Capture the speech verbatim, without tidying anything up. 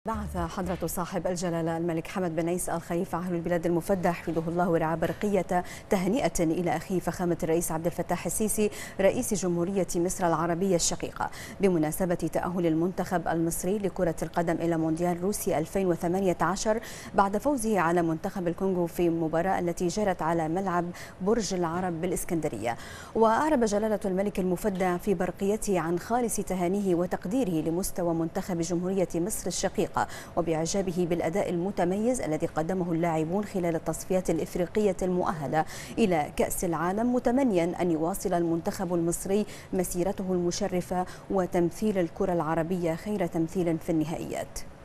بعث حضرة صاحب الجلالة الملك حمد بن عيسى آل خليفة عاهل البلاد المفدى حفظه الله ورعاه برقية تهنئة إلى أخيه فخامة الرئيس عبد الفتاح السيسي رئيس جمهورية مصر العربية الشقيقة بمناسبة تأهل المنتخب المصري لكرة القدم إلى مونديال روسيا ألفين وثمانية عشر بعد فوزه على منتخب الكونغو في مباراة التي جرت على ملعب برج العرب بالإسكندرية. وأعرب جلالة الملك المفدى في برقيته عن خالص تهانيه وتقديره لمستوى منتخب جمهورية مصر الشقيقة وبإعجابه بالأداء المتميز الذي قدمه اللاعبون خلال التصفيات الإفريقية المؤهلة إلى كأس العالم، متمنيا أن يواصل المنتخب المصري مسيرته المشرفة وتمثيل الكرة العربية خير تمثيل في النهائيات.